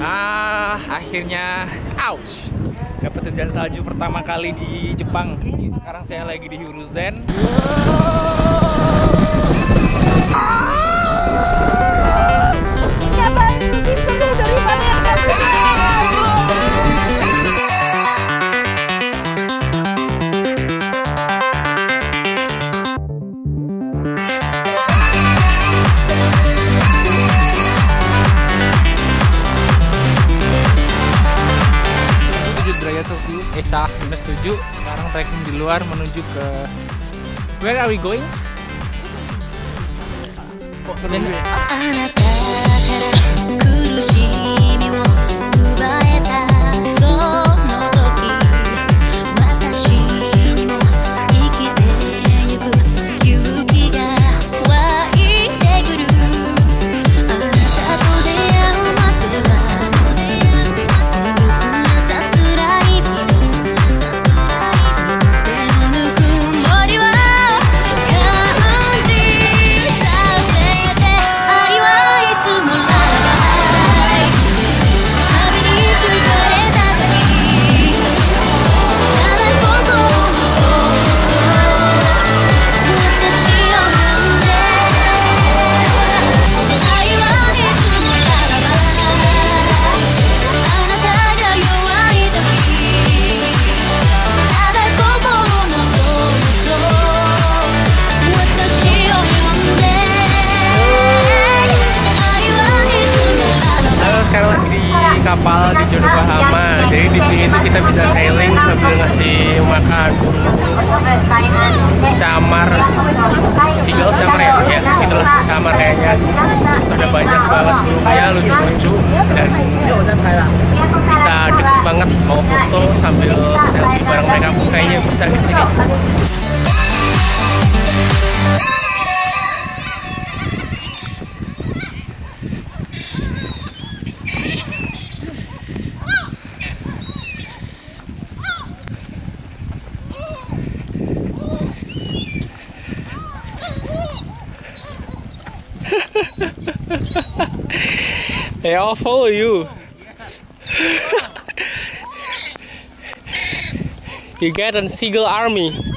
Akhirnya, ouch, dapat hujan salju pertama kali di Jepang. Sekarang saya lagi di Hiruzen. -7. Sekarang trekking di luar menuju ke where are we going? Kapal di Jodobahama. Jadi di sini tuh kita bisa sailing sambil ngasih makan camar seagull, camar ya, itulah camar kayaknya. Ada banyak banget burungnya, lucu-lucu, dan bisa deket banget mau foto sambil selfie bareng mereka pun kayaknya bisa di sini. They all follow you. You get a seagull army.